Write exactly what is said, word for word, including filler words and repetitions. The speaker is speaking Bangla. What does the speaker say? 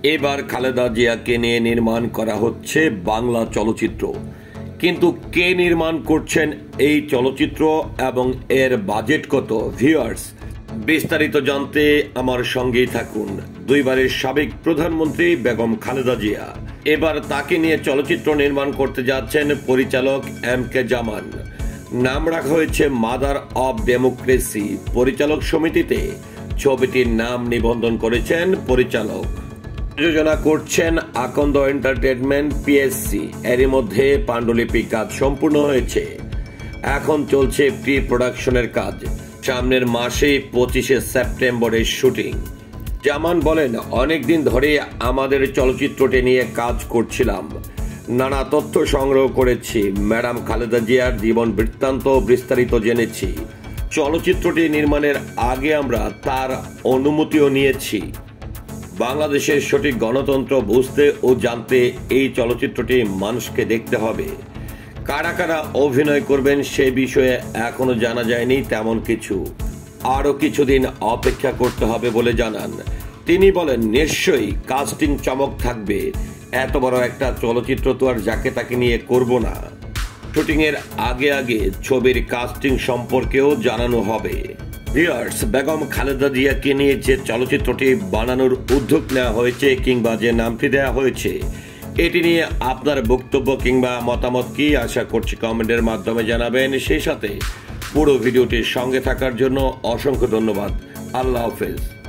এবার খালেদা জিয়াকে নিয়ে নির্মাণ করা হচ্ছে বাংলা চলচ্চিত্র, কিন্তু কে নির্মাণ করছেন এই চলচ্চিত্র এবং এর বাজেট কত? ভিউয়ার্স, বিস্তারিত জানতে আমার সঙ্গেই থাকুন। দুইবারের সাবেক প্রধানমন্ত্রী বেগম খালেদা জিয়া এবার তাকে নিয়ে চলচ্চিত্র নির্মাণ করতে যাচ্ছেন পরিচালক এম কে জামান। নাম রাখা হয়েছে মাদার অব ডেমোক্রেসি। পরিচালক সমিতিতে ছবিটির নাম নিবন্ধন করেছেন পরিচালক। প্রযোজনা করছেন আকন্দ এন্টারটেইনমেন্ট পিএসসি। এরই মধ্যে পাণ্ডুলিপি কাজ সম্পূর্ণ হয়েছে, এখন চলছে প্রি প্রোডাকশনের কাজ। সামনের মাসে পঁচিশে সেপ্টেম্বরের শুটিং। জামান বলেন, অনেকদিন ধরে আমাদের চলচ্চিত্রটি নিয়ে কাজ করছিলাম, নানা তথ্য সংগ্রহ করেছি, ম্যাডাম খালেদা জিয়ার জীবন বৃত্তান্ত বিস্তারিত জেনেছি। চলচ্চিত্রটি নির্মাণের আগে আমরা তার অনুমতিও নিয়েছি। বাংলাদেশের সঠিক গণতন্ত্র বুঝতে ও জানতে এই চলচ্চিত্রটি মানুষকে দেখতে হবে। কারা কারা অভিনয় করবেন সে বিষয়ে এখনো জানা যায়নি তেমন কিছু, আরো কিছুদিন অপেক্ষা করতে হবে বলে জানান তিনি। বলেন, নিশ্চয়ই কাস্টিং চমক থাকবে, এত বড় একটা চলচ্চিত্র তো আর যাকে তাকে নিয়ে করব না। শুটিং এর আগে আগে ছবির কাস্টিং সম্পর্কেও জানানো হবে। ভিউয়ার্স, বেগম খালেদা জিয়াকে নিয়ে যে চলচ্চিত্রটি বানানোর উদ্যোগ নেওয়া হয়েছে কিংবা যে নামটি দেওয়া হয়েছে, এটি নিয়ে আপনার বক্তব্য কিংবা মতামত কি, আশা করছি কমেন্টের মাধ্যমে জানাবেন। সেই সাথে পুরো ভিডিওটির সঙ্গে থাকার জন্য অসংখ্য ধন্যবাদ। আল্লাহ হাফেজ।